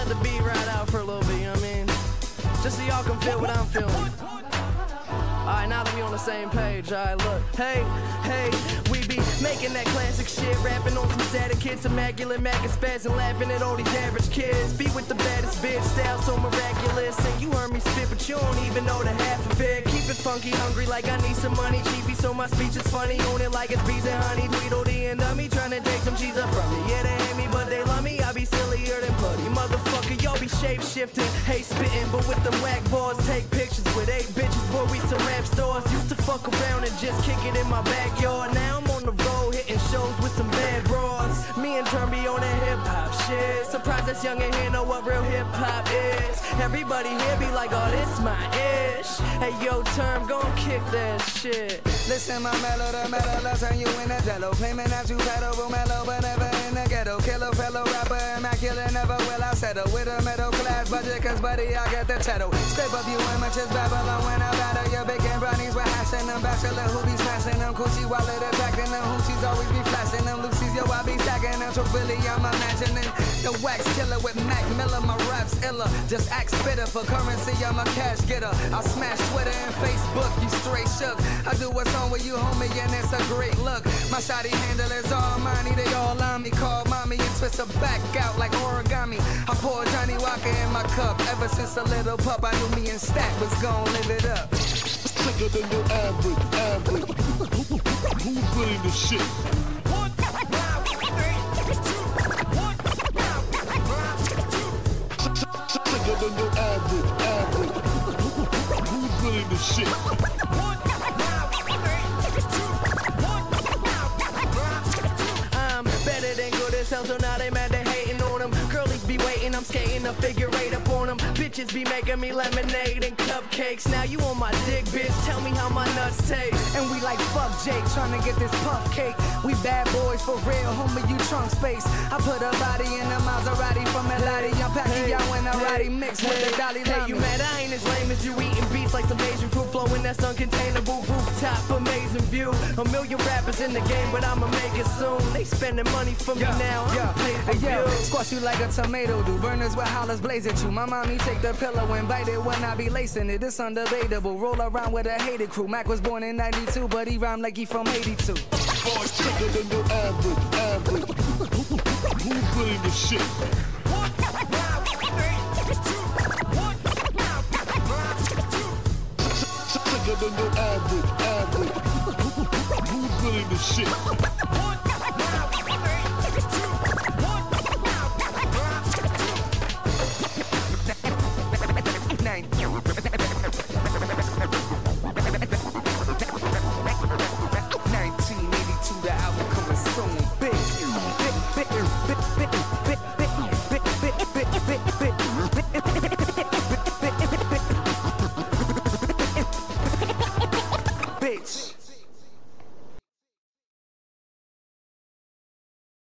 let the beat ride out for a little bit, you know what I mean? Just so y'all can feel what I'm feeling. Alright, now that we on the same page, alright, look. Hey, we be making that classic shit, rapping on some static kids, immaculate, mackin' spaz, and laughing at all these average kids. Be with the baddest bitch, style so miraculous. And you heard me spit, but you don't even know the half of it. Keep it funky, hungry, like I need some money. Cheapy, so my speech is funny. Own it like it's bees and honey. Tweedledee and dummy, trying to take some cheese up from me. Yeah, they hate me, but they love me. I be sillier than bloody motherfucker. Y'all be shape-shifting, hate spitting, but with them whack balls, take pictures with 8 bitches. Boy, we some rap stars. Used to fuck around and just kick it in my backyard. Now I'm on the road hitting shows with some bad bras. Me and Turn be on that hip hop shit. Surprised this young in here know what real hip hop is. Everybody here be like, oh, this my ish. Hey yo, Turn, gon' kick that shit. Listen, my mellow, the mellow, I'll turn you in a jello. Claiming that you pedal, mellow, but never in the ghetto. Killer fellow rapper, immaculate, never will I settle. With a middle class budget, cause buddy, I get the cheddar. Scrape up you images, Babylon when I battle. Your bacon brownies, we're hashing them. Bachelor who be smashing them. Coochie wallet attacking them. Hoochies always be flashing them. Lucy's, yo, I be stacking them. Truthfully, I'm imagining the wax killer with Mac Miller. My raps iller. Just act spitter for currency, I'm a cash getter. I smash Twitter and Facebook, you straight shook. I do what's on with you, homie, and it's a great look. My shoddy handle is all money, they all on me. Call mommy and twist her back out like origami. I pour Johnny Walker in my cup. Ever since a little pup, I knew me and Stack was gon' live it up. Sicker than your average. Who's really the shit? Sicker than your average. Who's really the shit? I'm better than good as hell, so now they mad, they hating on them. Girlies be waiting, I'm skating a figure eight up on them. Bitches be making me lemonade and cupcakes. Now you on my dick, bitch, tell me how my nuts taste. And we like fuck Jake, trying to get this puff cake. We bad boys for real, homie, you trunk space. I put a body in a Maserati from Elati. I'm packing y'all in a ratty mix with the Dalai Lama. Hey, you mad I ain't as lame as you, eating beats like some Asian fruit, flowing that's uncontainable. Rooftop, amazing view. A million rappers in the game, but I'ma make it soon. They spending money for me now, I'm paid for you. Squash you like a tomato do. Burners with hollers blaze at you. My mommy take the pillow and bite it when I be lacing it. It's undebatable. Roll around with a hated crew. Mac was born in 92, but he rhymed like he from 82. Boys sicker than your average. Who's really the shit? Sicker than your average. Who's really the shit? Bitch.